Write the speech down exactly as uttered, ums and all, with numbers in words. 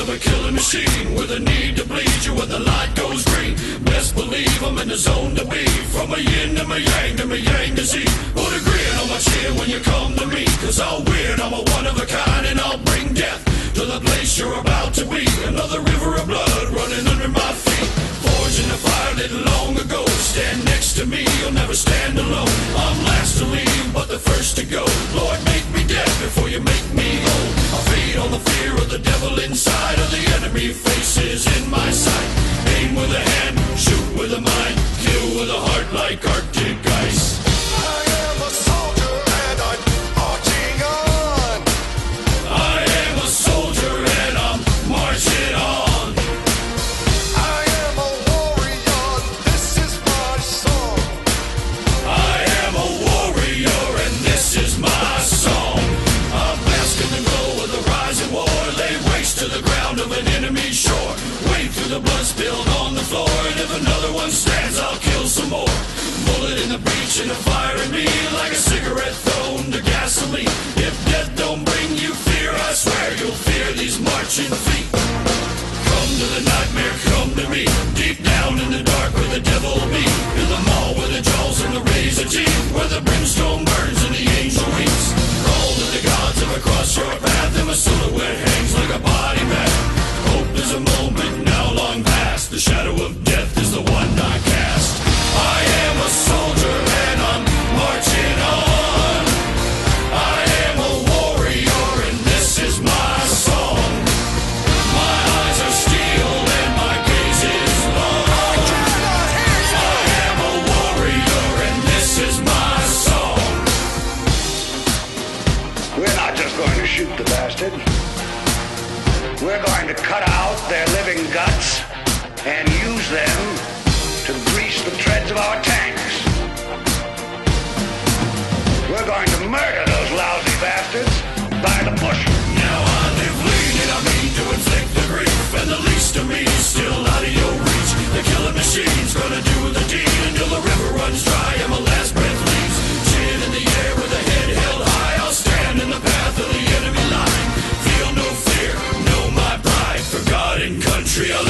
of a killing machine, with a need to bleed you when the light goes green. Best believe I'm in the zone to be, from a yin to my yang to my yang to Z. Put a grin on my chin when you come to me, cause I'll win, I'm a one of a kind, and I'll bring death to the place you're about to be. Another river of blood running under my feet, forged in the fire lit long ago. Stand next to me, you'll never stand alone. I'm last to leave, but the first to go. Lord, make me dead before you make me whole. I feed on the fear of the devil inside, of the enemy faces in my sight. Aim with a hand, shoot with a mind, kill with a heart like Arctic ice. I am a soldier and I'm marching on. I am a soldier and I'm marching on. I am a warrior, this is my song. I am a warrior and this is my song. I'm basking the glow of the rising war, lay waste to the ground of an enemy shore. Wade through the blood spilled on the floor, and if another one stands, I'll kill some more. Bullet in the breach and a fire in me, like a cigarette thrown to gasoline. If death don't bring you fear, I swear you'll fear these marching feet. Come to the nightmare, come to me, deep down in the dark where the devil be. In the mall where the jaws and the razor teeth, where the brimstone burns and the angel weeps. Crawl to the gods if I cross your path, and my silhouette hangs like a body bag. Hope is a moment now long past, the shadow of death is the one I cast. I am a soldier and I'm marching on. I am a warrior and this is my song. My eyes are steel and my gaze is long. I am a warrior and this is my song. We're not just going to shoot the bastard. We're going to cut out their living guts and use them to grease the treads of our tanks. We're going to murder those lousy bastards by the bushel. Now I live lean and I mean to inflict the grief, and the least of me is still out of your reach. The killing machine's gonna do the deed until the river runs dry and my last breath leaves. Chin in the air with a head held high, I'll stand in the path of the enemy line. Feel no fear, know my pride, for God and country I'll